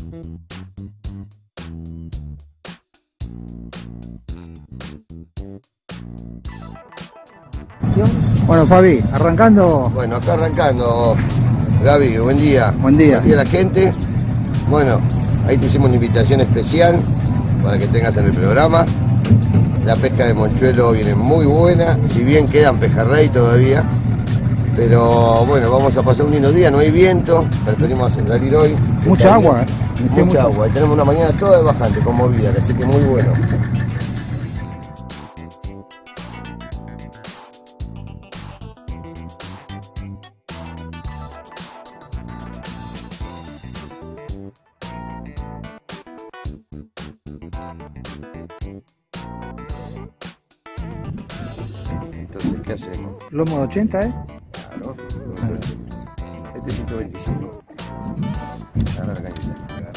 Bueno, Fabi, arrancando. Bueno, acá arrancando, Gaby, buen día. Buen día. Buen día a la gente. Bueno, ahí te hicimos una invitación especial para que tengas en el programa. La pesca de monchuelo viene muy buena, si bien quedan pejerrey todavía. Pero bueno, vamos a pasar un lindo día, no hay viento, preferimos salir hoy. Mucha agua, Mucha agua, y tenemos una mañana toda de bajante, con movida, así que muy bueno. Entonces, ¿qué hacemos? Lomo de 80, ¿eh? Claro. Este es 125. Agarra la cañita. Agarra.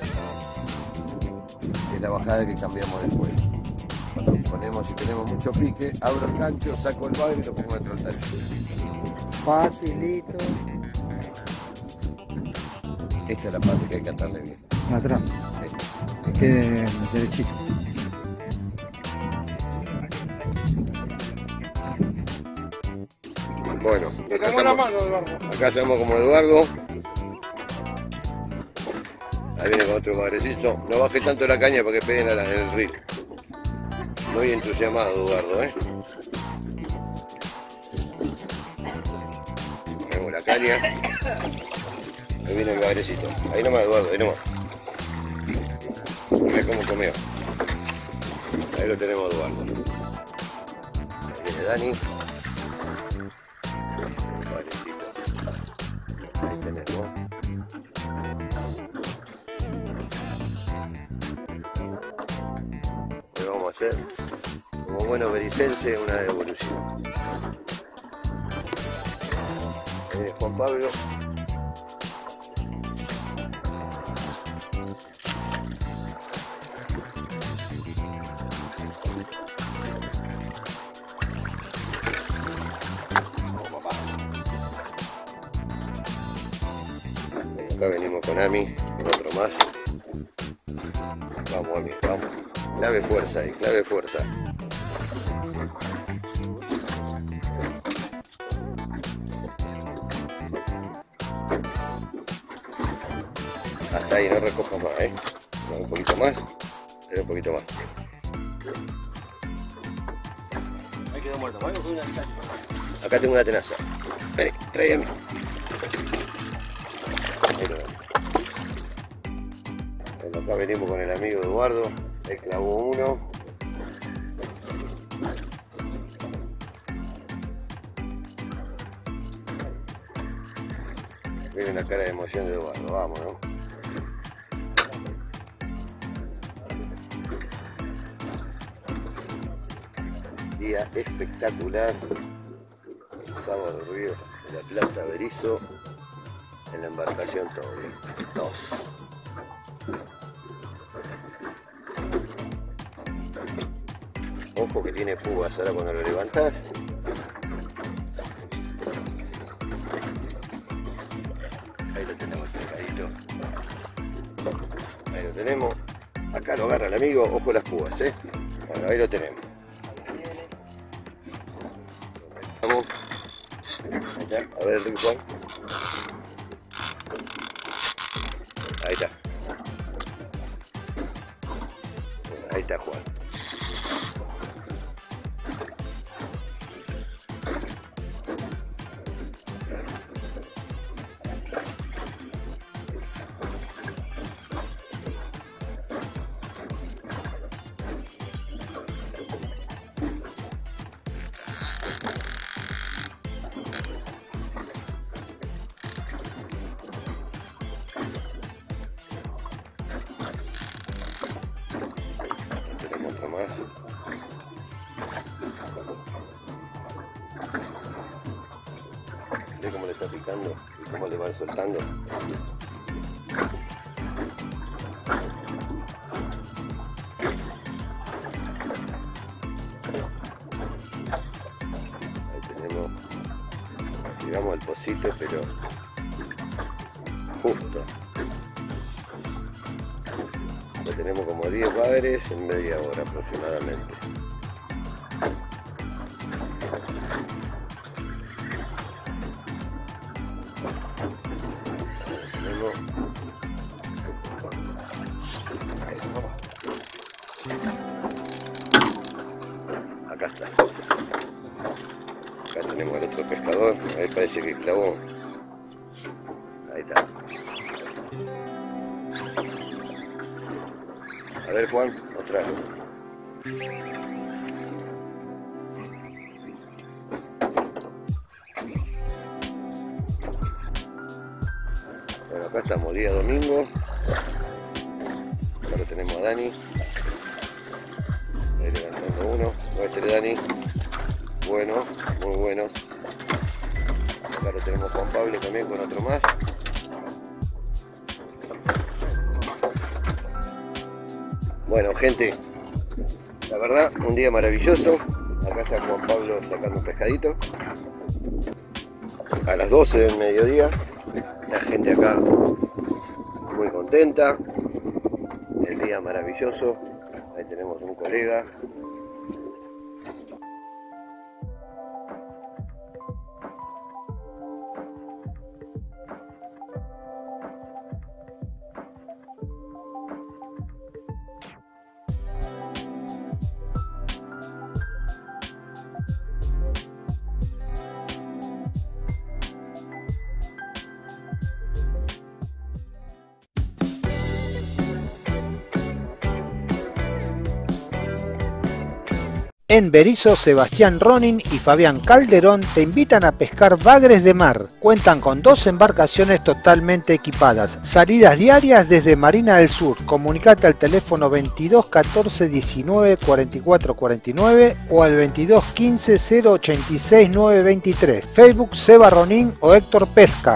Es la bajada que cambiamos después. Ponemos, si tenemos mucho pique, abro el gancho, saco el bagre y lo pongo dentro del tallo. Facilito. Esta es la parte que hay que atarle bien. Atrás. Sí. Que quede derechito. Bueno, acá estamos como Eduardo. Ahí viene con otro bagrecito. No baje tanto la caña para que peguen en el reel. Muy entusiasmado Eduardo, ¿eh? Ponemos la caña. Ahí viene el bagrecito. Ahí nomás Eduardo, ahí nomás. Mirá cómo comió. Ahí lo tenemos Eduardo. Ahí viene Dani. Ahí tenemos. Le vamos a hacer, como bueno bericense, una devolución. Juan Pablo. Acá venimos con Ami, con otro más. Vamos Ami, vamos. Clave fuerza ahí, clave fuerza. Hasta ahí, no recoja más, un poquito más, un poquito más. Ahí quedó muerto, vamos con una tenaza. Acá tengo una tenaza. Vení, trae a mí. Bueno, acá venimos con el amigo Eduardo, el clavó uno. Miren la cara de emoción de Eduardo, vamos, ¿no? Día espectacular. Sábado Río de la Plata, Berizo. En la embarcación todo bien. 2. Ojo que tiene púas ahora cuando lo levantás. Ahí lo tenemos pescadito. Ahí lo tenemos. Acá lo agarra el amigo. Ojo las púas, Bueno, ahí lo tenemos. Vamos. Ahí está. A ver el rincón. Ahí está. Ahí está Juan. Tenemos otro más. Ve cómo le está picando y cómo le van soltando. Ahí tenemos, tiramos el pocito, pero justo. Ya tenemos como 10 bagres en media hora aproximadamente. Acá está. Acá tenemos el otro pescador. Ahí parece que clavó. Ahí está. A ver, Juan, mostralo. Bueno, acá estamos, día domingo. Acá lo tenemos a Dani. Ahí levantando uno. Muestre, Dani. Bueno, muy bueno. Acá lo tenemos Juan Pablo también con otro más. Bueno, gente, la verdad, un día maravilloso. Acá está Juan Pablo sacando un pescadito. A las 12 del mediodía. La gente acá muy contenta. El día maravilloso. Ahí tenemos un colega. En Berisso, Sebastián Ronin y Fabián Calderón te invitan a pescar bagres de mar. Cuentan con 2 embarcaciones totalmente equipadas. Salidas diarias desde Marina del Sur. Comunicate al teléfono 22 14 19 44 49 o al 22 15 086 923. Facebook Seba Ronin o Héctor Pesca.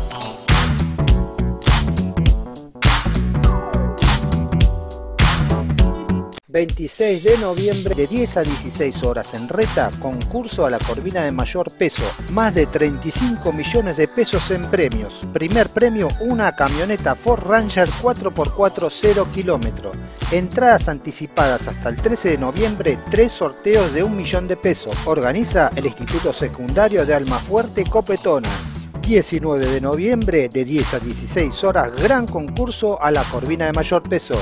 26 de noviembre de 10 a 16 horas en Reta, concurso a la corvina de mayor peso, más de 35 millones de pesos en premios. Primer premio, una camioneta Ford Ranger 4x4 0 km. Entradas anticipadas hasta el 13 de noviembre, 3 sorteos de 1 millón de pesos. Organiza el Instituto Secundario de Almafuerte Copetonas. 19 de noviembre de 10 a 16 horas, gran concurso a la corvina de mayor peso.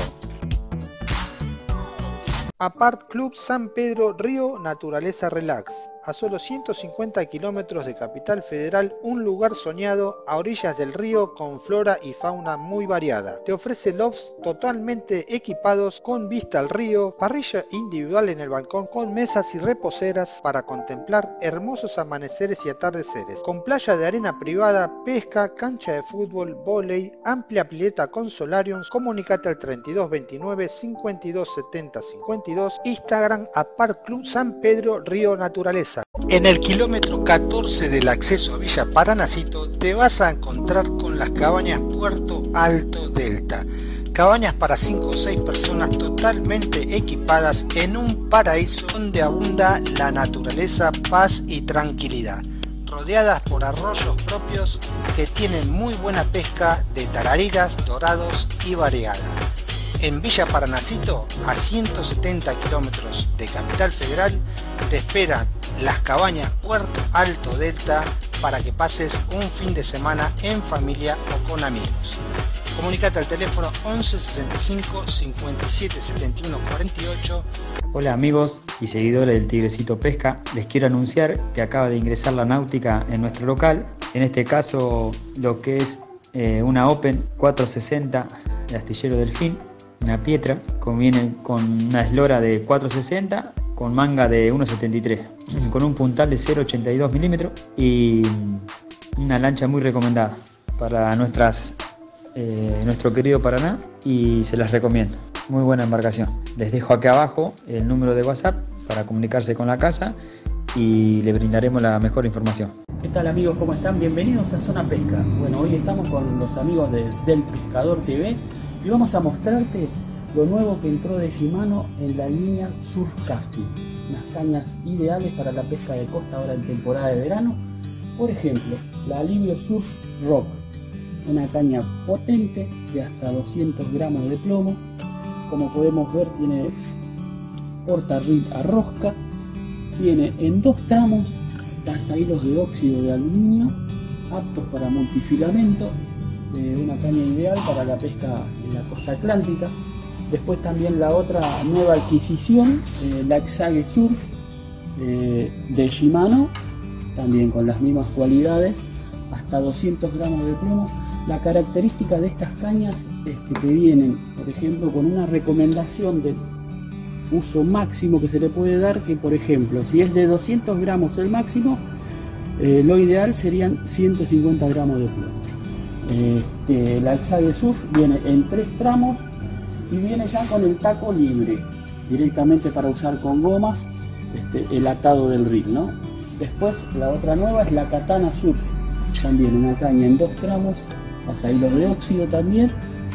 Apart Club San Pedro Río Naturaleza Relax. A solo 150 kilómetros de Capital Federal, un lugar soñado a orillas del río con flora y fauna muy variada. Te ofrece lofts totalmente equipados con vista al río, parrilla individual en el balcón con mesas y reposeras para contemplar hermosos amaneceres y atardeceres. Con playa de arena privada, pesca, cancha de fútbol, vóley, amplia pileta con solariums. Comunicate al 32 29 52 70 52. Instagram Apart Club San Pedro Río Naturaleza. En el kilómetro 14 del acceso a Villa Paranacito te vas a encontrar con las cabañas Puerto Alto Delta. Cabañas para 5 o 6 personas totalmente equipadas en un paraíso donde abunda la naturaleza, paz y tranquilidad. Rodeadas por arroyos propios que tienen muy buena pesca de tarariras, dorados y variada. En Villa Paranacito, a 170 kilómetros de Capital Federal, te esperan las cabañas Puerto Alto Delta para que pases un fin de semana en familia o con amigos. Comunicate al teléfono 11 65 57 71 48. Hola amigos y seguidores del Tigrecito Pesca, les quiero anunciar que acaba de ingresar la náutica en nuestro local, en este caso lo que es una Open 460 de Astillero Delfín, una Pietra, viene con una eslora de 460 con manga de 1.73, con un puntal de 0.82 milímetros y una lancha muy recomendada para nuestro querido Paraná y se las recomiendo. Muy buena embarcación. Les dejo aquí abajo el número de WhatsApp para comunicarse con la casa y le brindaremos la mejor información. ¿Qué tal amigos? ¿Cómo están? Bienvenidos a Zona Pesca. Bueno, hoy estamos con los amigos del Pescador TV y vamos a mostrarte lo nuevo que entró de Shimano en la línea Surf Casting. Unas cañas ideales para la pesca de costa ahora en temporada de verano. Por ejemplo, la Alivio Surf Rock. Una caña potente de hasta 200 gramos de plomo, como podemos ver, tiene portarril a rosca, viene en 2 tramos pasahilos de óxido de aluminio, aptos para multifilamento, una caña ideal para la pesca en la costa atlántica. Después también la otra nueva adquisición, la Exage Surf de Shimano, también con las mismas cualidades, hasta 200 gramos de plomo. La característica de estas cañas es que te vienen, por ejemplo, con una recomendación de uso máximo que se le puede dar, que por ejemplo, si es de 200 gramos el máximo, lo ideal serían 150 gramos de plomo. La Exage Surf viene en 3 tramos y viene ya con el taco libre, directamente para usar con gomas, el atado del reel, ¿no? Después la otra nueva es la Katana Surf, también una caña en 2 tramos, pasahilos de óxido también,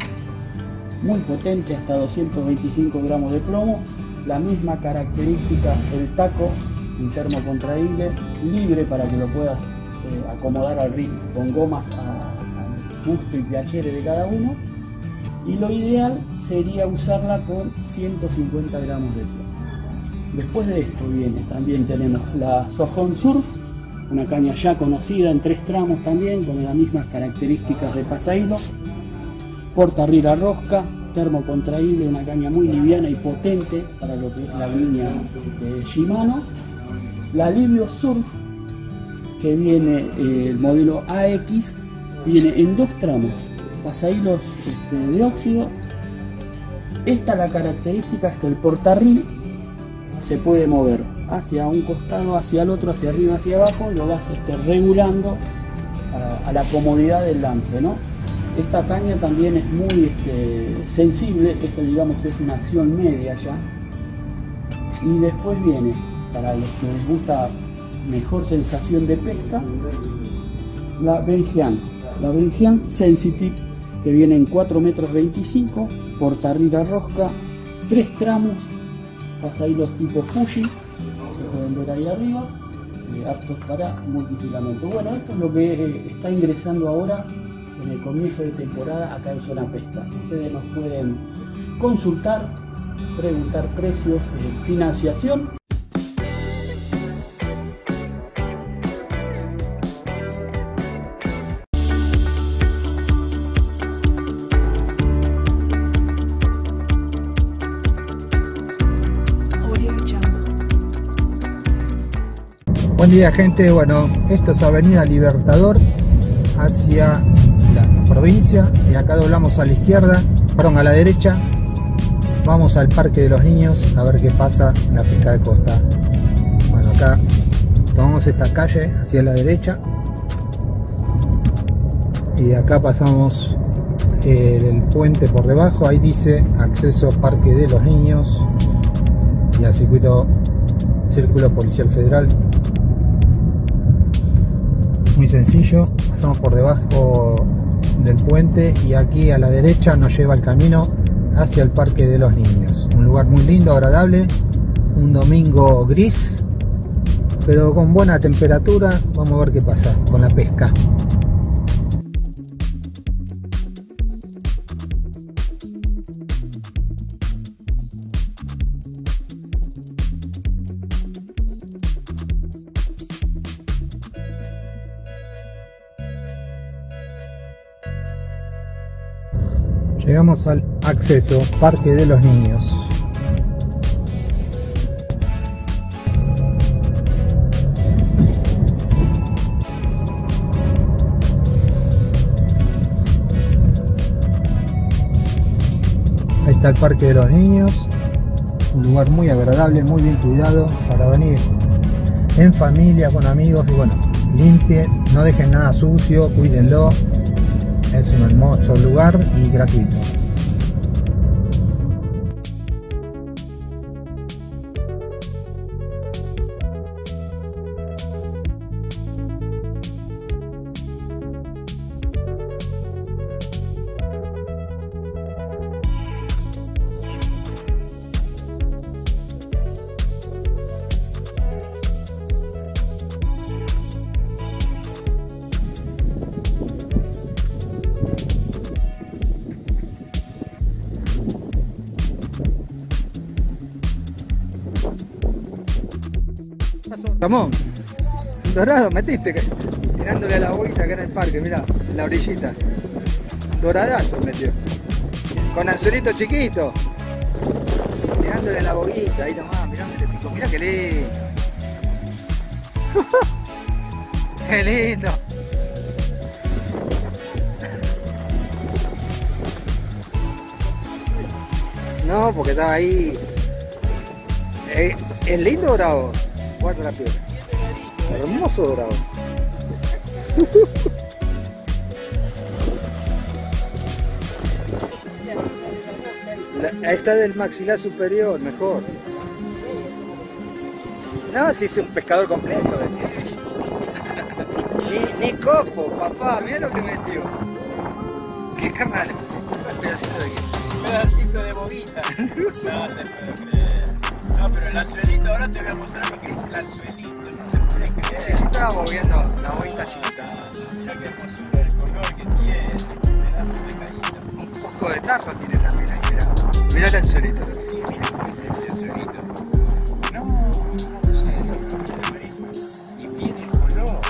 muy potente, hasta 225 gramos de plomo. La misma característica, el taco interno contraíble, libre para que lo puedas acomodar al reel con gomas a gusto y piacere de cada uno. Y lo ideal sería usarla con 150 gramos de plomo. Después de esto también tenemos la Sohon Surf, una caña ya conocida en 3 tramos también, con las mismas características de pasahilo, portarril a rosca, termocontraíble, una caña muy liviana y potente para lo que es la línea de Shimano. La Livio Surf, que viene el modelo AX, viene en 2 tramos, pasahilos de óxido. Esta la característica es que el portarril se puede mover hacia un costado, hacia el otro, hacia arriba, hacia abajo, lo vas regulando a la comodidad del lance, ¿no? Esta caña también es muy sensible, esto digamos que es una acción media ya. Y después viene, para los que les gusta mejor sensación de pesca, la Vengeance. La Vengeance Sensitive, que viene en 4,25 m, portarril a rosca, 3 tramos, pasahilos tipo Fuji, se pueden ver ahí arriba, aptos para multifilamento. Bueno, esto es lo que está ingresando ahora en el comienzo de temporada acá en Zona Pesca. Ustedes nos pueden consultar, preguntar precios, financiación. Buen día, gente. Bueno, esto es Avenida Libertador hacia la provincia y acá doblamos a la izquierda, perdón, a la derecha. Vamos al Parque de los Niños a ver qué pasa en la pesca de costa. Bueno, acá tomamos esta calle hacia la derecha y de acá pasamos el puente por debajo. Ahí dice acceso Parque de los Niños y al Círculo Policial Federal. Muy sencillo, pasamos por debajo del puente y aquí a la derecha nos lleva el camino hacia el Parque de los Niños. Un lugar muy lindo, agradable, un domingo gris, pero con buena temperatura. Vamos a ver qué pasa con la pesca. Llegamos al acceso Parque de los Niños. Ahí está el Parque de los Niños, un lugar muy agradable, muy bien cuidado para venir en familia, con amigos y bueno, limpien, no dejen nada sucio, cuídenlo. Es un hermoso lugar y gratuito. Ramón, un dorado metiste, tirándole a la boguita acá en el parque, mirá, en la orillita. Doradazo metió. Con anzuelito chiquito. Tirándole a la boguita, ahí nomás, mirá dónde le pico, mirá qué lindo. Qué lindo. No, porque estaba ahí. ¿Es lindo dorado? Guarda la piedra. Hermoso dorado. Esta del maxilar superior, mejor. No, si es un pescador completo. Ni copo, papá, mira lo que metió. ¿Qué carnal le pusiste? Un pedacito de qué. Un pedacito de boguita. No te puedo creer. No, pero el anzuelito, ahora te voy a mostrar lo que dice el anzuelito. No se puede creer. Sí, estábamos viendo la boguita chiquita. Mira qué hermosura el color que tiene. Un pedazo de caída. Un poco de tarro tiene también ahí, mirá. Mirá el anzuelito. Sí, mira cómo es ese anzuelito. No sé, y viene el color.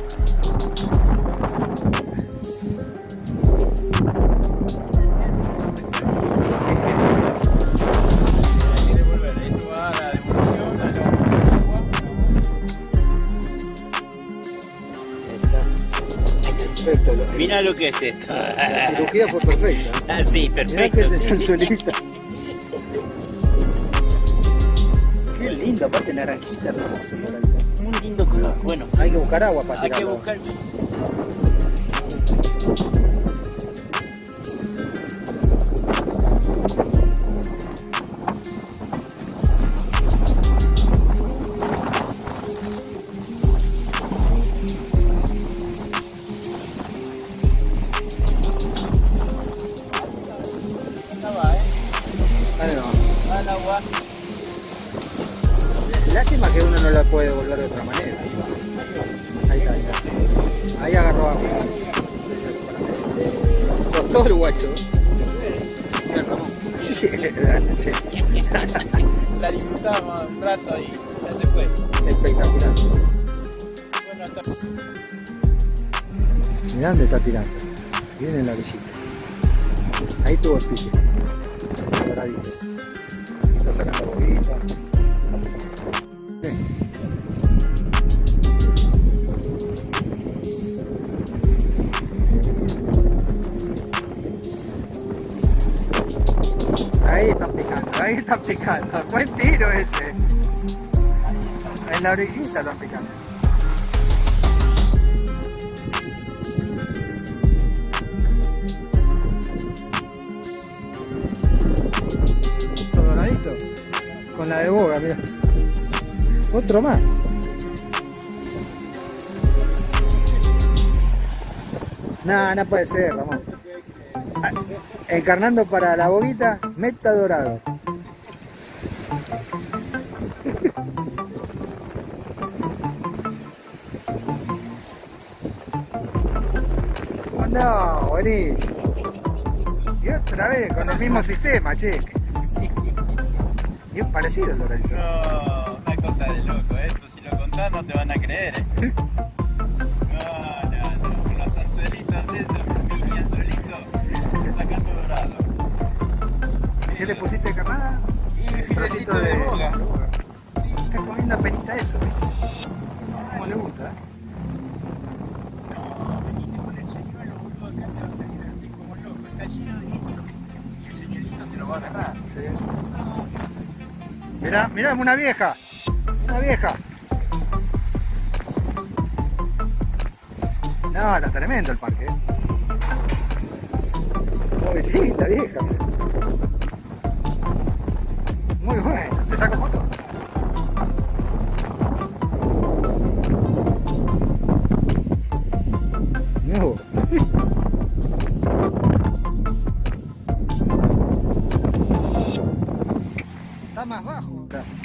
Perfecto. Mira lo que es esto. La cirugía fue perfecta. Ah, sí, Mirá perfecto. que es ese anzuelito. Qué lindo, aparte naranjita hermoso por ahí. Un lindo color. Bueno, Hay que buscar agua para hay que tirarlo. buscar. Dale nomás. Al agua. Lástima que uno no la puede devolver de otra manera. Ahí está, ahí está. Ahí agarró agua. Costó el guacho. Mira, Ramón. Sí. La disfrutamos un rato y ya se fue. Espectacular. Bueno, hasta... Mirá dónde está tirando. Viene en la orillita. Ahí tuvo el pique. Doradito. Está sacando boguita. Ahí están picando, ahí están picando. Buen tiro ese. En la orillita están picando. Otro doradito. Con la de boga, mira. Otro más. No, no puede ser, Ramón. Encarnando para la boguita, meta dorado. Oh, no, buenísimo. Y otra vez con el mismo sistema, che. Y es parecido el doradito. No, una cosa de loco, esto si lo contás no te van a creer. No, con los anzuelitos esos, mini anzuelitos, sacando dorado. ¿Qué le pusiste de carnada? Y trocito de boga. Está comiendo apenita eso. ¿Cómo le gusta? No, venite con el señuelo, boludo, acá te va a salir así como loco. Está lleno de esto y el señuelito te lo va a agarrar. Sí. Mirá, mirá, una vieja. Una vieja. No, está tremendo el parque. Muy linda vieja. Muy buena. ¿Te saco foto? No. Está más bajo.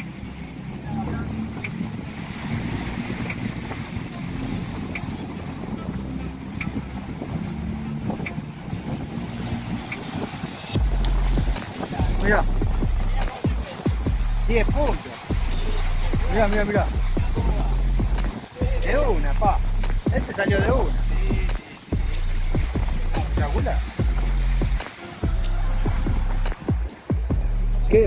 Mirá. 10 puntos. Mirá, mirá, mirá. De una, pa. Ese salió de una. Espectacular. ¿Qué?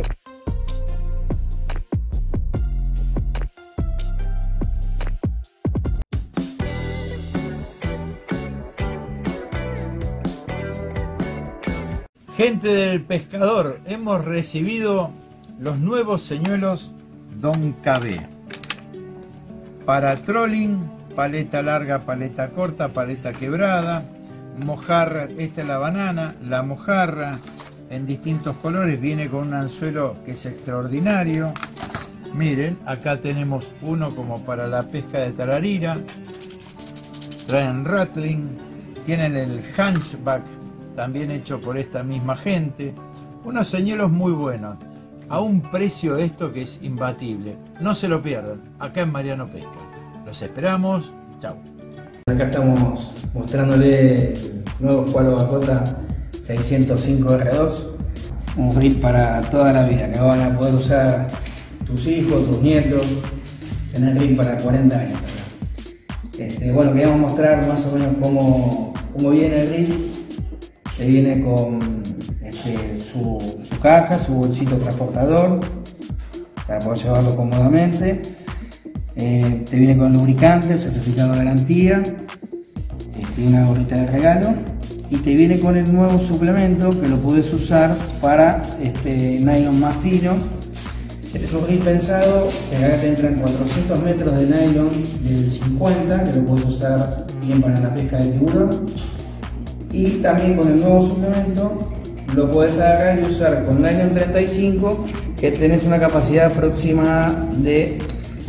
Gente del pescador, hemos recibido los nuevos señuelos Don KB. Para trolling, paleta larga, paleta corta, paleta quebrada, mojarra, esta es la banana, la mojarra en distintos colores, viene con un anzuelo que es extraordinario. Miren, acá tenemos uno como para la pesca de tararira, traen rattling, tienen el hunchback, también hecho por esta misma gente. Unos señuelos muy buenos, a un precio esto que es imbatible. No se lo pierdan, acá en Mariano Pesca. Los esperamos, chau. Acá estamos mostrándole el nuevo Squalo Bacota 605 R2, un reel para toda la vida, que van a poder usar tus hijos, tus nietos, tener reel para 40 años. Bueno, queríamos mostrar más o menos cómo viene el reel. Te viene con su caja, su bolsito transportador para poder llevarlo cómodamente. Te viene con lubricante, certificado de garantía, una gorrita de regalo y te viene con el nuevo suplemento que lo puedes usar para nylon más fino. Este es un reel pensado que acá te entran 400 metros de nylon del 50 que lo puedes usar bien para la pesca de tiburón. Y también con el nuevo suplemento lo puedes agarrar y usar con nylon 35, que tenés una capacidad aproximada de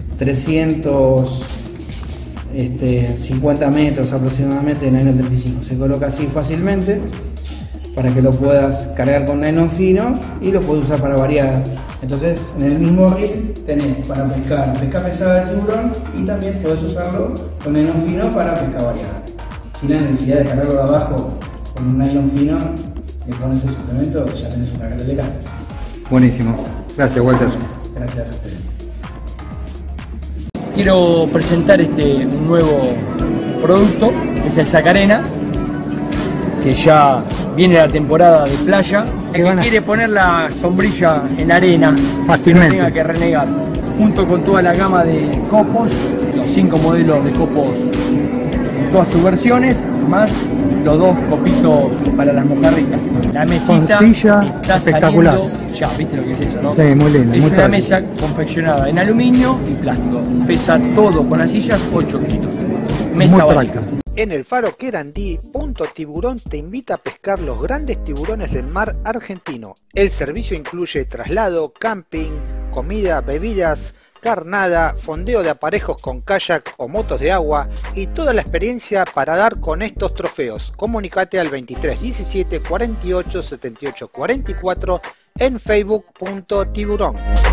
350 metros aproximadamente de nylon 35. Se coloca así fácilmente para que lo puedas cargar con nylon fino y lo puedes usar para variar. Entonces en el mismo reel tenés para pesca pesada de tiburón y también puedes usarlo con nylon fino para pesca variada. Sin la necesidad de cargarlo de abajo con un nylon fino, le pones el suplemento y ya tenés una carga elegante. Buenísimo. Gracias, Walter. Gracias a ustedes. Quiero presentar un nuevo producto, que es el Sacarena, que ya viene la temporada de playa. El que quiere poner la sombrilla en arena, fácilmente, que no tenga que renegar, junto con toda la gama de copos, los 5 modelos de copos, todas sus versiones, más los 2 copitos para las mojarritas. La mesita está espectacular. Ya, viste lo que es eso, ¿no? Sí, muy lindo. Es una mesa confeccionada en aluminio y plástico. Pesa todo con las sillas 8 kilos. Mesa válida. En el faro Querandí, Punto Tiburón te invita a pescar los grandes tiburones del mar argentino. El servicio incluye traslado, camping, comida, bebidas, carnada, fondeo de aparejos con kayak o motos de agua y toda la experiencia para dar con estos trofeos. Comunicate al 23 17 48 78 44 en Facebook.tiburón.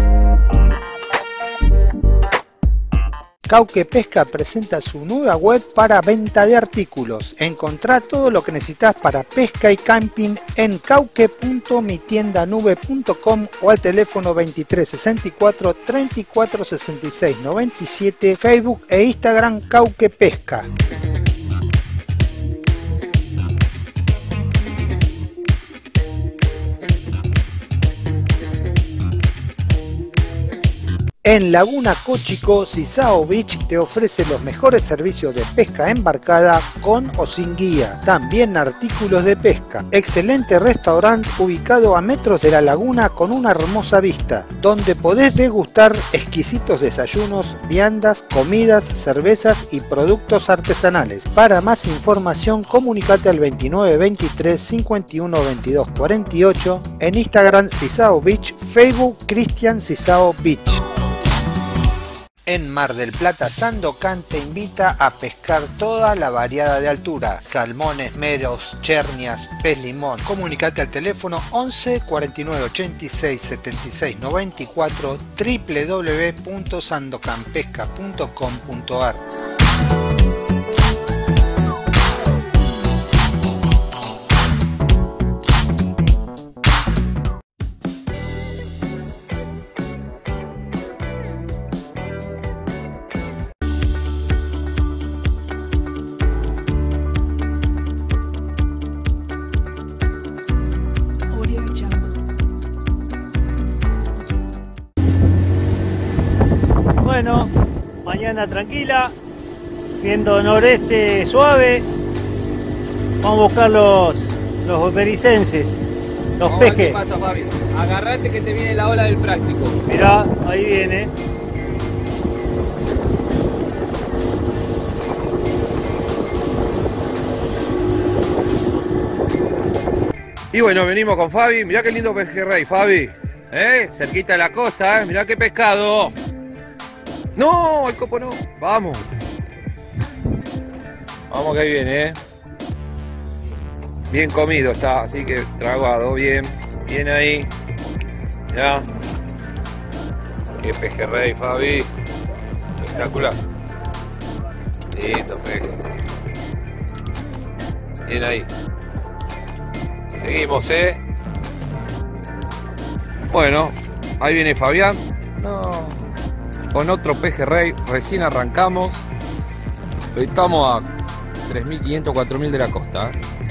Cauque Pesca presenta su nueva web para venta de artículos. Encontrá todo lo que necesitas para pesca y camping en cauque.mitiendanube.com o al teléfono 23 64 34 66 97, Facebook e Instagram Cauque Pesca. En Laguna Cochico, Sisao Beach te ofrece los mejores servicios de pesca embarcada con o sin guía. También artículos de pesca. Excelente restaurante ubicado a metros de la laguna con una hermosa vista, donde podés degustar exquisitos desayunos, viandas, comidas, cervezas y productos artesanales. Para más información, comunicate al 29 23 51 22 48, en Instagram Sisao Beach, Facebook Cristian Sisao Beach. En Mar del Plata, Sandocan te invita a pescar toda la variedad de altura: salmones, meros, chernias, pez limón. Comunicate al teléfono 11 49 86 76 94, www.sandocanpesca.com.ar. Bueno, mañana tranquila, viendo noreste suave. Vamos a buscar los bericenses, los pejes. ¿Qué pasa, Fabi? Agarrate que te viene la ola del práctico. Mirá, ahí viene. Y bueno, venimos con Fabi. Mirá qué lindo pejerrey, Fabi. Cerquita de la costa, mirá qué pescado. No, el copo no. Vamos. Vamos que ahí viene, Bien comido está, así que tragado, bien. Bien ahí. Ya. Qué pejerrey, Fabi. Espectacular. Lindo peje. Bien ahí. Seguimos, Bueno, ahí viene Fabián. No. Con otro pejerrey. Recién arrancamos. Hoy estamos a 3.500, 4.000 de la costa.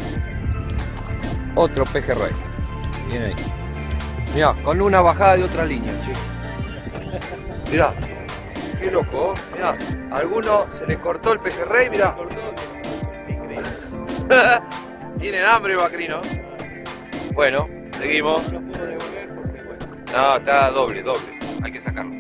Otro pejerrey. Bien ahí. Mirá, con una bajada de otra línea, che. Mirá. Qué loco, mirá. A alguno se le cortó el pejerrey, mirá. Tienen hambre, Bacrino. Bueno, seguimos. No, está doble. Hay que sacarlo.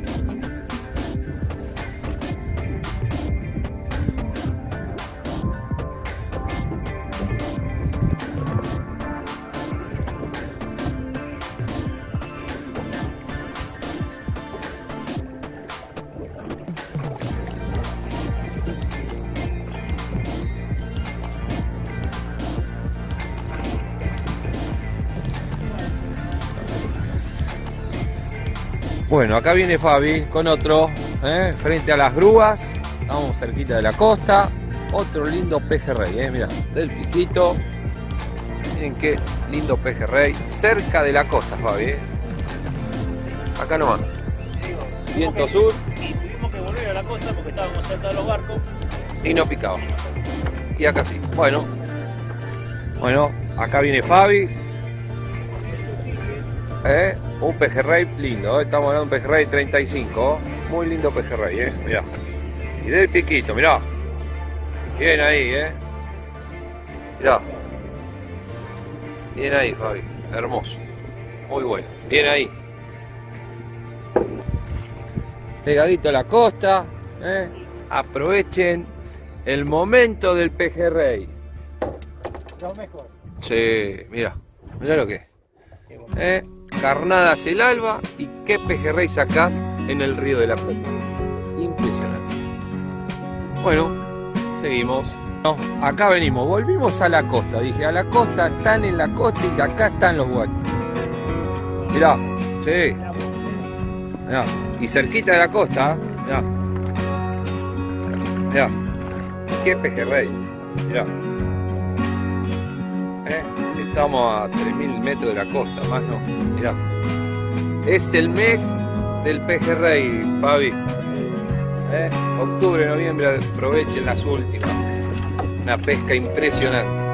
Bueno, acá viene Fabi con otro, frente a las grúas. Estamos cerquita de la costa. Otro lindo pejerrey, mirá, del piquito. Miren qué lindo pejerrey. Cerca de la costa, Fabi, Acá nomás. Viento sur. Y tuvimos que volver a la costa porque estábamos cerca de los barcos. Y no picaba. Y acá sí. Bueno, acá viene Fabi. Un pejerrey lindo, estamos hablando de un pejerrey 35, muy lindo pejerrey, mirá. Y del piquito, mirá. Bien ahí, mirá. Bien ahí, Fabi, hermoso. Muy bueno, bien ahí. Pegadito a la costa, aprovechen el momento del pejerrey. Lo mejor. Sí, mirá lo que es. Carnadas el alba y qué pejerrey sacás en el río de la Plata. Impresionante. Bueno, seguimos. No, acá venimos, volvimos a la costa. Dije, a la costa, están en la costa y acá están los guachos. Mirá, sí. Mirá. Y cerquita de la costa, mirá. Mirá. Qué pejerrey. Mirá. Estamos a 3.000 metros de la costa, más no. Mirá. Es el mes del pejerrey, Fabi. Octubre, noviembre, aprovechen las últimas. Una pesca impresionante.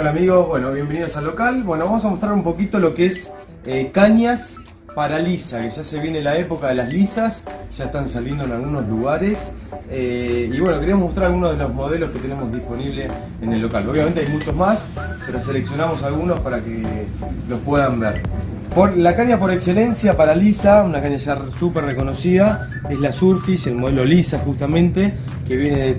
Hola amigos, bueno, bienvenidos al local. Bueno, vamos a mostrar un poquito lo que es cañas para lisa, que ya se viene la época de las lisas, ya están saliendo en algunos lugares. Y bueno, queremos mostrar algunos de los modelos que tenemos disponibles en el local. Obviamente hay muchos más, pero seleccionamos algunos para que los puedan ver. La caña por excelencia para lisa, una caña ya súper reconocida, es la Surfish, el modelo lisa justamente, que viene de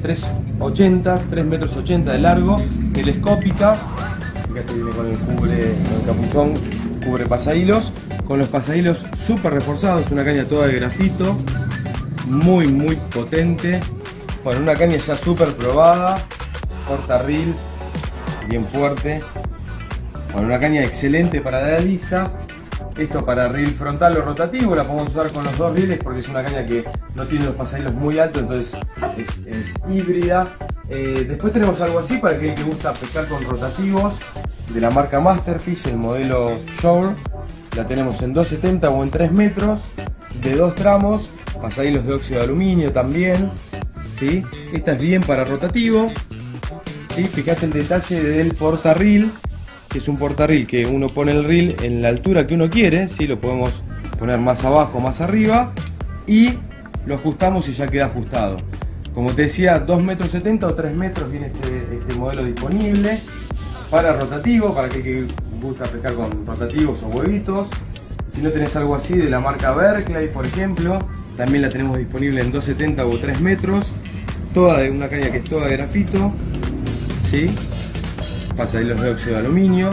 3,80 metros de largo, telescópica. Fíjate, viene con el capuchón, cubre pasahilos, con los pasahilos súper reforzados, una caña toda de grafito, muy potente. Bueno, una caña ya súper probada, corta reel, bien fuerte. Bueno, una caña excelente para la lisa. Esto para reel frontal o rotativo, la podemos usar con los dos rieles porque es una caña que no tiene los pasahilos muy altos, entonces es híbrida. Después tenemos algo así para aquel que gusta pescar con rotativos, de la marca Masterfish, el modelo Shore. La tenemos en 2,70 o en 3 metros, de 2 tramos, pasahilos de óxido de aluminio también, ¿sí? Esta es bien para rotativo, ¿sí? Fíjate el detalle del portarreel, que es un portarreel que uno pone el reel en la altura que uno quiere, ¿sí? Lo podemos poner más abajo, más arriba, y lo ajustamos y ya queda ajustado. Como te decía, 2,70 metros o 3 metros viene este modelo disponible para rotativo, para aquel que gusta pescar con rotativos o huevitos. Si no tenés algo así de la marca Berkeley, por ejemplo, también la tenemos disponible en 2,70 o 3 metros, toda de una caña que es toda de grafito, ¿sí? Pasahilos de óxido de aluminio.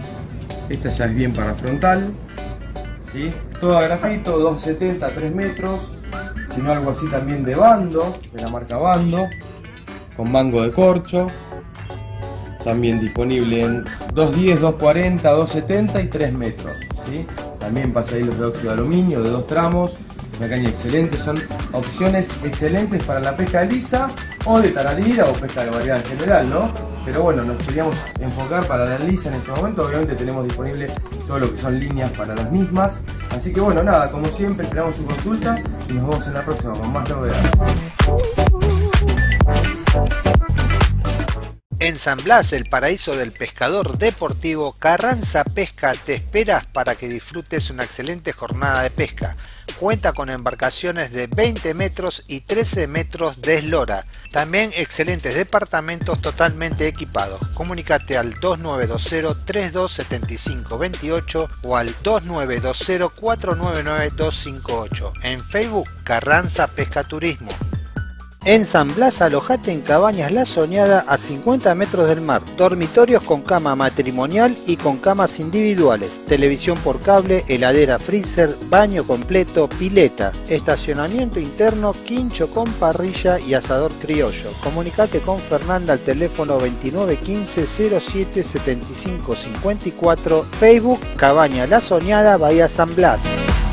Esta ya es bien para frontal, ¿sí? Toda grafito, 2,70, 3 metros. Si no, algo así también de Bando, de la marca Bando, con mango de corcho. También disponible en 2,10, 2,40, 2,70 y 3 metros, ¿sí? También pasahilos de óxido de aluminio, de 2 tramos. Una caña excelente, son opciones excelentes para la pesca de lisa o de tararira o pesca de variedad en general, ¿no? Pero bueno, nos queríamos enfocar para la lisa en este momento. Obviamente tenemos disponible todo lo que son líneas para las mismas. Así que bueno, nada, como siempre esperamos su consulta y nos vemos en la próxima con más novedades. En San Blas, el paraíso del pescador deportivo, Carranza Pesca te espera para que disfrutes una excelente jornada de pesca. Cuenta con embarcaciones de 20 metros y 13 metros de eslora. También excelentes departamentos totalmente equipados. Comunícate al 2920-327528 o al 2920-499-258. En Facebook, Carranza Pesca Turismo. En San Blas, alojate en Cabañas La Soñada a 50 metros del mar. Dormitorios con cama matrimonial y con camas individuales. Televisión por cable, heladera freezer, baño completo, pileta. Estacionamiento interno, quincho con parrilla y asador criollo. Comunicate con Fernanda al teléfono 2915 07 75 54. Facebook, Cabaña La Soñada, Bahía San Blas.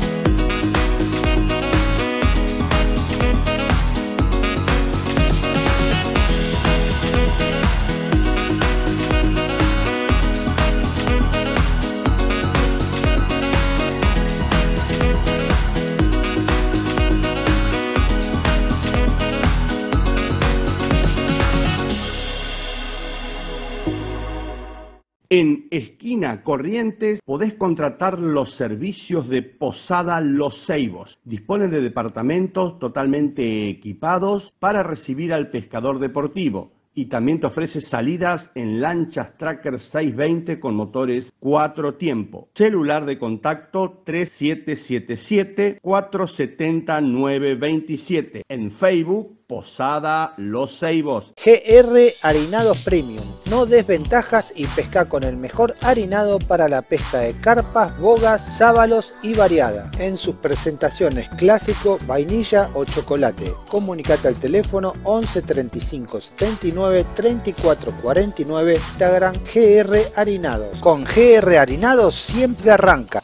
En Esquina Corrientes podés contratar los servicios de Posada Los Ceibos. Disponen de departamentos totalmente equipados para recibir al pescador deportivo. Y también te ofrece salidas en lanchas Tracker 620 con motores 4 tiempo. Celular de contacto 3777-470-927. En Facebook, Posada Los Ceibos. GR Harinados Premium. No des ventajas y pesca con el mejor harinado para la pesca de carpas, bogas, sábalos y variada. En sus presentaciones clásico, vainilla o chocolate. Comunicate al teléfono 11 35 79 34 49. Instagram GR Harinados. Con GR Harinados siempre arranca.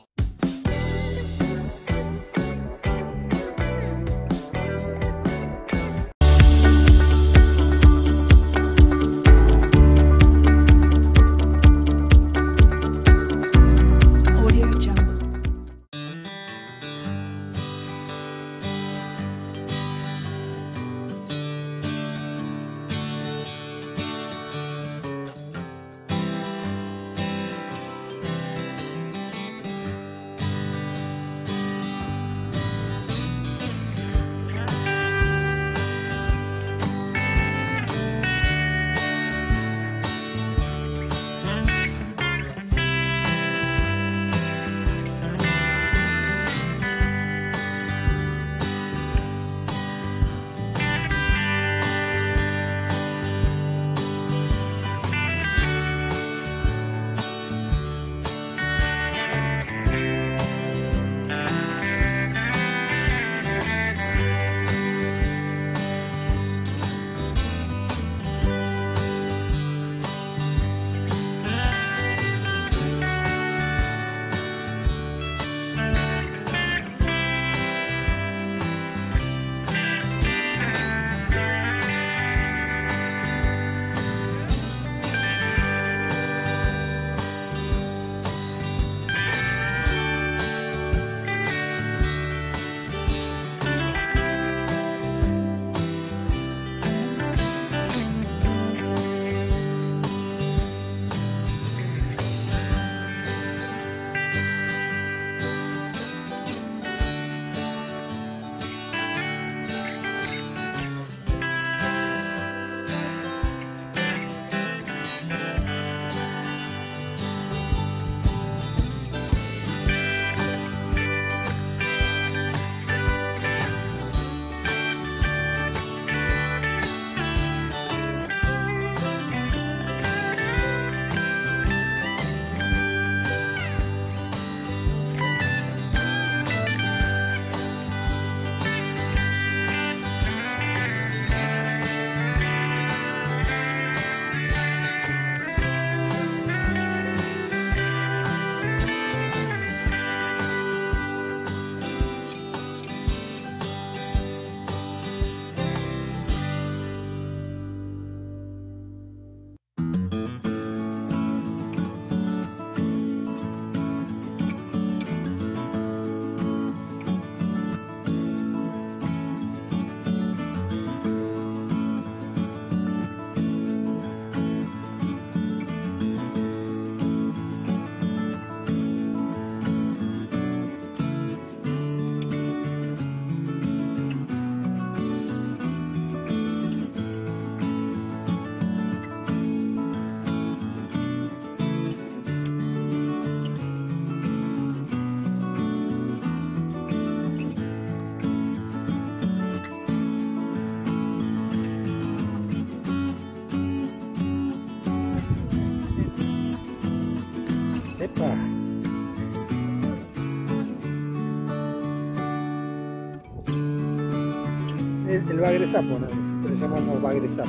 El bagresapo, ¿no? Lo llamamos bagresapo.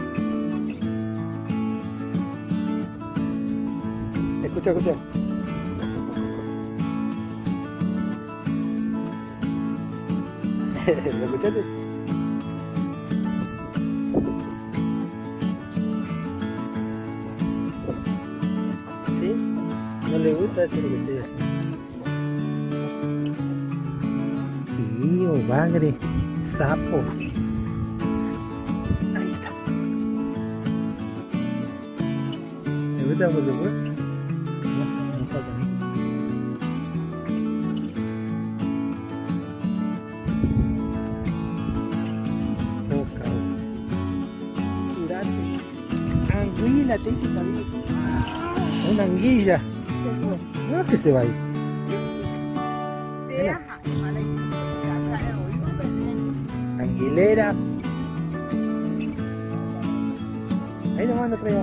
Escucha, escucha. ¿Lo escuchaste? ¿Sí? ¿No le gusta eso lo que estoy haciendo? Tío, bagre, sapo. Ahí está. ¿Le gusta cómo se fue? No salta. Anguila, te hice salir. Una anguilla. No es que se va a ir. Anguilera. Ahí nomás no traigo.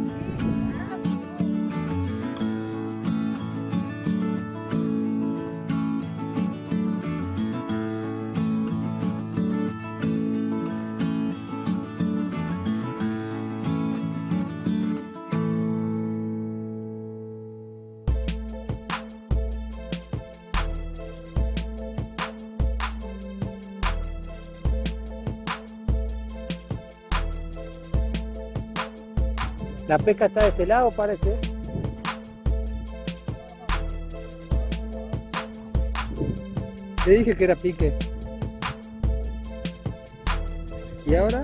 La pesca está de este lado, parece. Te dije que era pique. ¿Y ahora?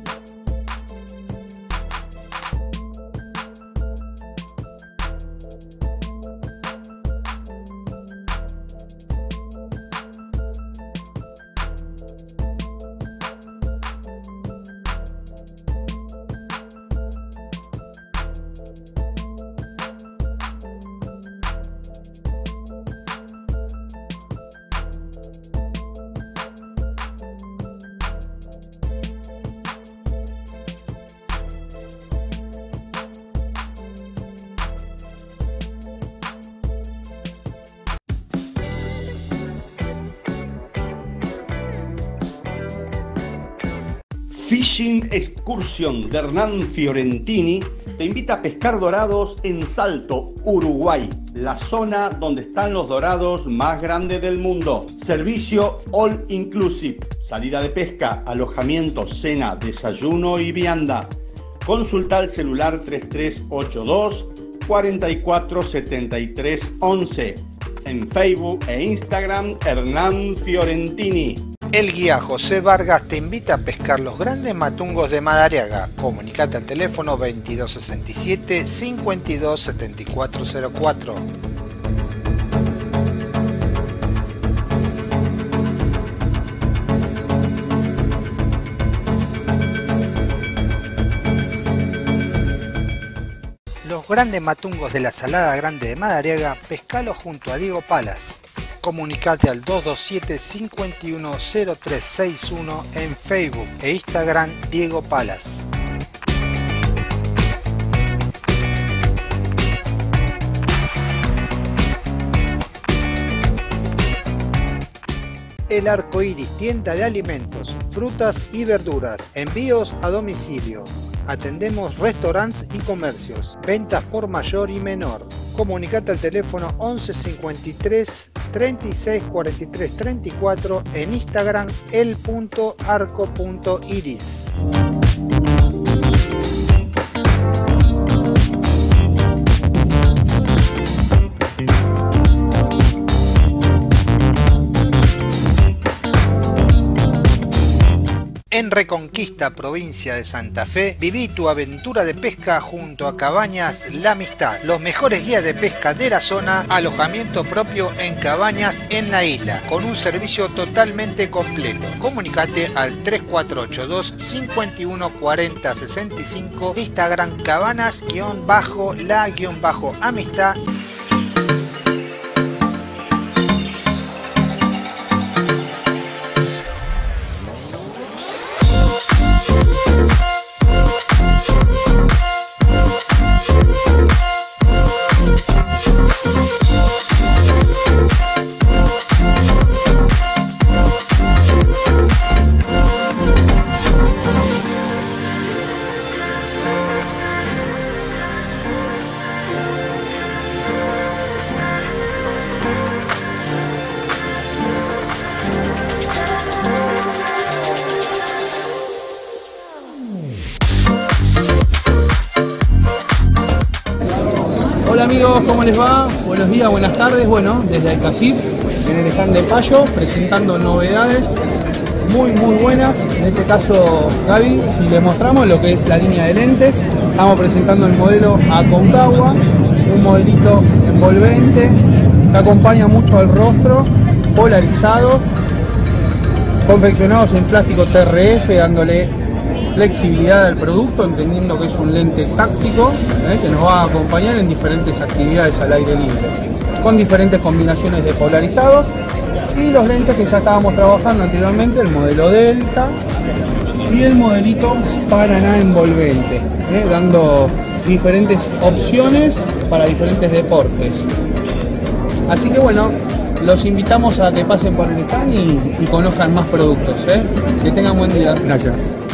Fishing Excursion de Hernán Fiorentini te invita a pescar dorados en Salto, Uruguay, la zona donde están los dorados más grandes del mundo. Servicio all inclusive, salida de pesca, alojamiento, cena, desayuno y vianda. Consulta al celular 3382 447311. En Facebook e Instagram Hernán Fiorentini. El guía José Vargas te invita a pescar los grandes matungos de Madariaga. Comunicate al teléfono 2267 527404. Los grandes matungos de la Salada Grande de Madariaga, pescalos junto a Diego Palas. Comunicate al 227-510361 en Facebook e Instagram Diego Palas. El Arco Iris, tienda de alimentos, frutas y verduras, envíos a domicilio. Atendemos restaurantes y comercios, ventas por mayor y menor. Comunicate al teléfono 11 53 36 43 34 en Instagram el.arco.iris. En Reconquista, provincia de Santa Fe, viví tu aventura de pesca junto a Cabañas La Amistad. Los mejores guías de pesca de la zona, alojamiento propio en cabañas en la isla, con un servicio totalmente completo. Comunicate al 3482 51 40 65, Instagram cabanas-la-amistad. amigos? ¿Cómo les va? Buenos días, buenas tardes. Bueno, desde Alcacip, en el stand de Payo, presentando novedades muy buenas. En este caso, Gaby, si les mostramos lo que es la línea de lentes, estamos presentando el modelo Aconcagua, un modelito envolvente que acompaña mucho al rostro, polarizados, confeccionados en plástico TRF, dándole flexibilidad al producto, entendiendo que es un lente táctico que nos va a acompañar en diferentes actividades al aire libre, con diferentes combinaciones de polarizados, y los lentes que ya estábamos trabajando anteriormente, el modelo Delta y el modelito Paraná envolvente, dando diferentes opciones para diferentes deportes. Así que bueno, los invitamos a que pasen por el stand y conozcan más productos. Que tengan buen día. Gracias.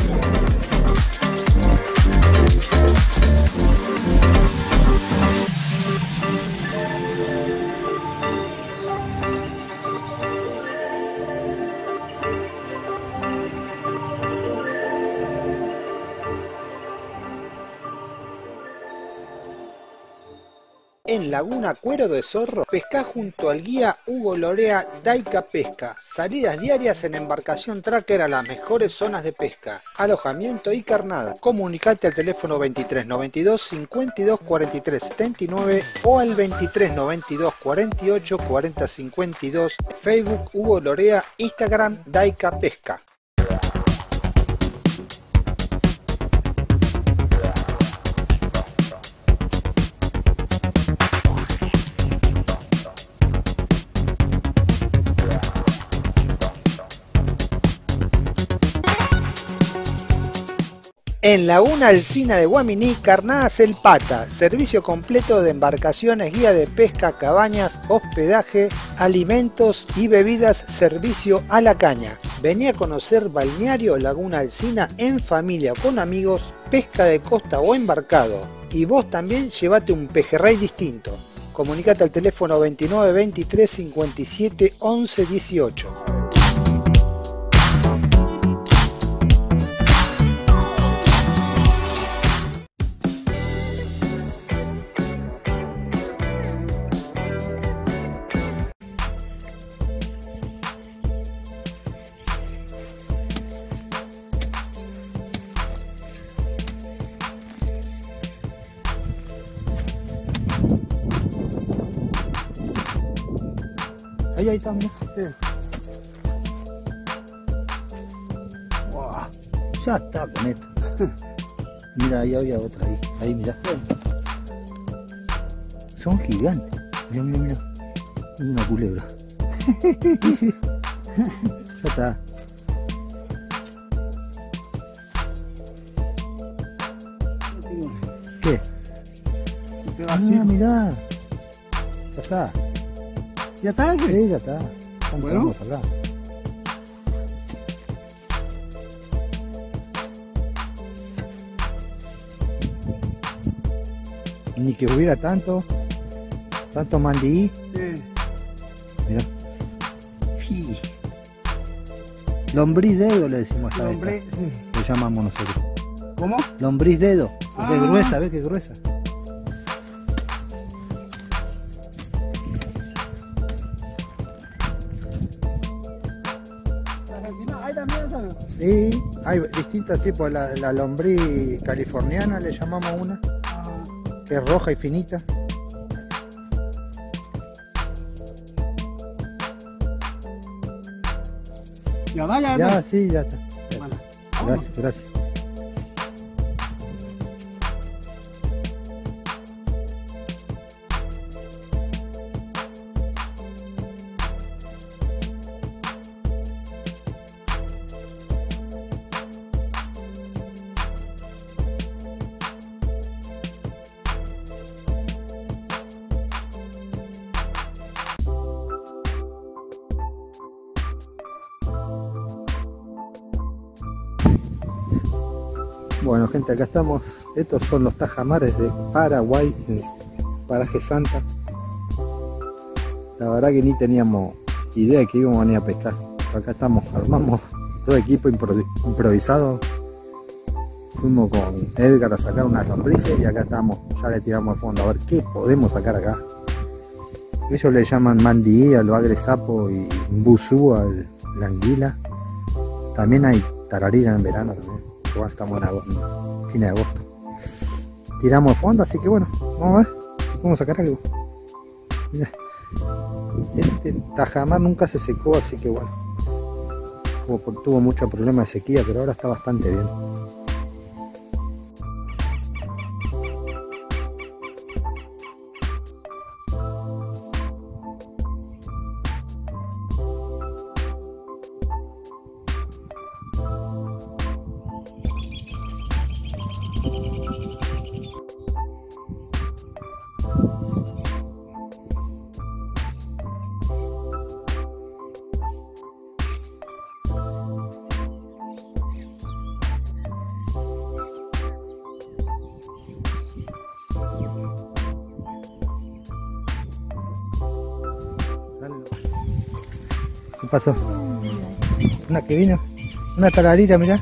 En Laguna Cuero de Zorro, pescá junto al guía Hugo Lorea Daica Pesca. Salidas diarias en embarcación tracker a las mejores zonas de pesca, alojamiento y carnada. Comunicate al teléfono 23 92 52 43 79 o al 23 92 48 40 52. Facebook Hugo Lorea, Instagram Daica Pesca. En Laguna Alsina de Guaminí, Carnadas El Pata, servicio completo de embarcaciones, guía de pesca, cabañas, hospedaje, alimentos y bebidas, servicio a la caña. Vení a conocer Balneario Laguna Alsina en familia o con amigos, pesca de costa o embarcado. Y vos también llevate un pejerrey distinto. Comunicate al teléfono 29 23 57 11 18. Ahí está, mira. Wow, ya está con esto. Mira, ahí había otra ahí. Ahí, mira. Son gigantes. Mira, mira, mira. Es una culebra. Ya está. ¿Qué? Ah, mirá. Ya está. ¿Ya está? Sí, ya está. Bueno. Vamos a hablar. Ni que hubiera tanto mandí. Sí. Mira. Sí. Lombriz dedo le decimos a esta. Sí. Le llamamos nosotros. ¿Cómo? Lombriz dedo. Porque es gruesa, ¿ves que gruesa? Sí, hay distintos tipos. La lombriz californiana le llamamos una, que es roja y finita. Ya va, ya. Ya, sí, ya está. Bueno, gracias, gracias. Bueno, gente, acá estamos. Estos son los tajamares de Paraguay, en Paraje Santa. La verdad que ni teníamos idea de que íbamos a venir a pescar. Acá estamos, armamos todo equipo improvisado. Fuimos con Edgar a sacar unas lombrices y acá estamos, ya le tiramos al fondo a ver qué podemos sacar acá. Ellos le llaman mandí al bagre sapo y busú a la anguila. También hay tararira en verano también. Igual estamos en fin de agosto. Tiramos al fondo, así que bueno, vamos a ver si podemos sacar algo. Mirá. Este tajamar nunca se secó, así que bueno. Tuvo mucho problema de sequía, pero ahora está bastante bien. ¿Qué pasó? Una que vino, una tararira, mirá.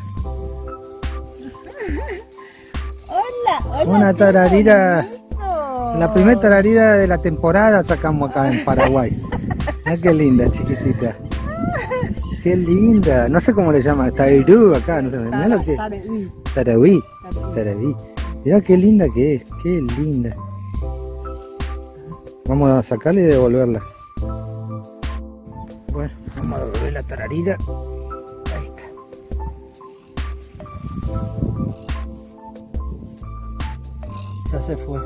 Hola, hola. Una tararira, la primera tararira de la temporada sacamos acá en Paraguay. Mirá qué linda, chiquitita. Qué linda, no sé cómo le llaman, tairú acá, no sé, mirá lo que es. Taraví. Taraví. Mirá qué linda que es, qué linda. Vamos a sacarla y devolverla. Bueno, vamos a devolver la tararira. Ahí está. Ya se fue.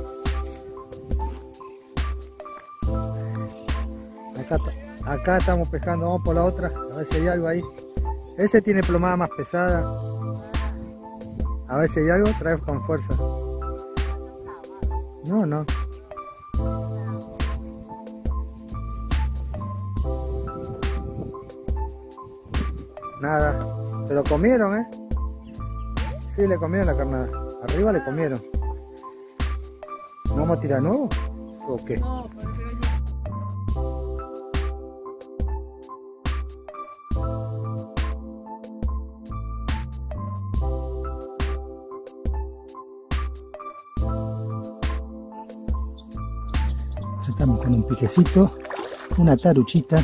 Acá estamos pescando, vamos por la otra, a ver si hay algo ahí. Ese tiene plomada más pesada. A ver si hay algo, trae con fuerza. No. Nada, se lo comieron, ¿eh? Sí, le comieron la carnada. Arriba le comieron. ¿Vamos a tirar nuevo? ¿O qué? No, estamos con un piquecito, una taruchita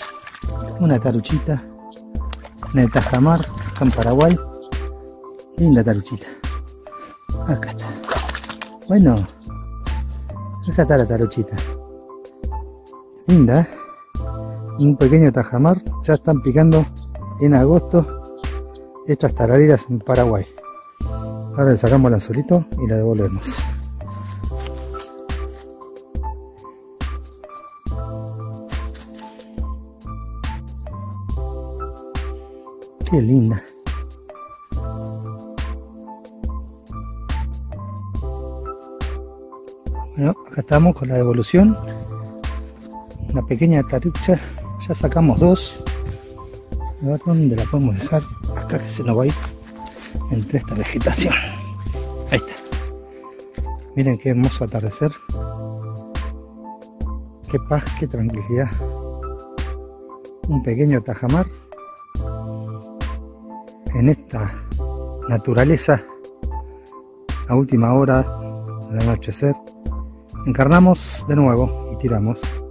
en el tajamar, acá en Paraguay. Linda taruchita. Acá está. Bueno, acá está la taruchita. Linda, ¿eh? Un pequeño tajamar. Ya están picando en agosto estas tarariras en Paraguay. Ahora le sacamos el anzuelito y la devolvemos. Qué linda. Bueno, acá estamos con la devolución. Una pequeña tarucha. Ya sacamos dos. A ver dónde la podemos dejar. Acá que se nos va a ir entre esta vegetación. Ahí está. Miren qué hermoso atardecer. Qué paz, qué tranquilidad. Un pequeño tajamar en esta naturaleza a última hora del anochecer. Encarnamos de nuevo y tiramos.